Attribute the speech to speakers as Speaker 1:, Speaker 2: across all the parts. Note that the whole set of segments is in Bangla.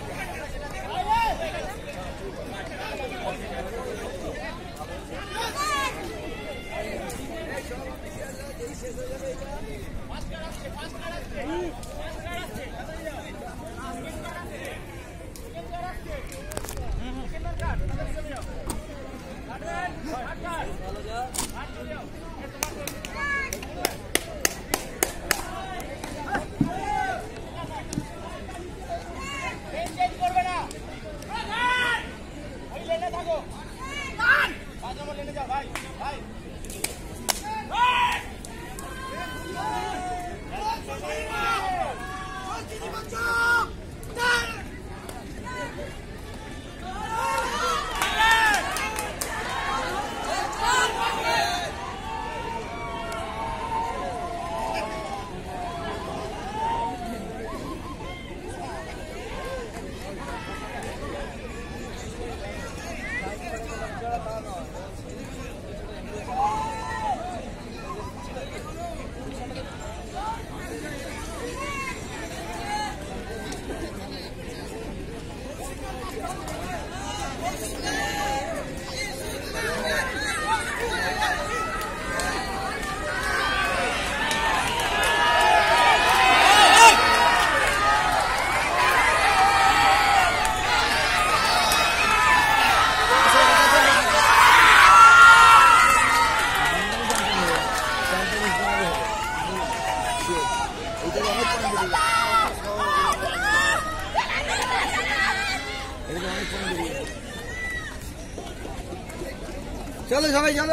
Speaker 1: চলো সবাই চলো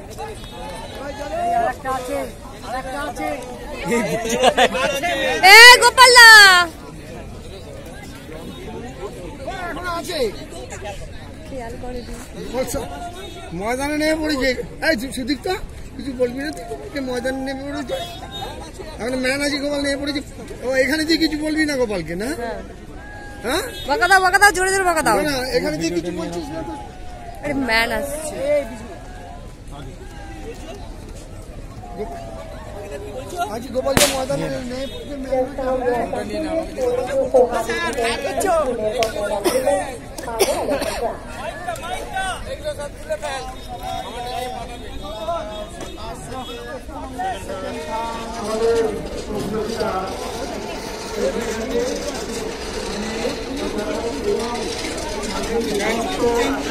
Speaker 2: গোপাল্লা
Speaker 1: ময়দানে নেমে পড়েছে। এই সুদীপ্তা কিছু বলবি না তুই? ময়দানে নেমে পড়েছে, এখন ম্যান আছে গোপাল নেমে পড়েছে। ও এখানে যে কিছু বলবি না গোপালকে? না হ্যাঁ বকা দাও জোরে জোরে বকা দাও না, এখানে যে কিছু বলছিস না তো। আরে ম্যান আসছে আজ গোপালকে ময়দানে নেমে আমাদের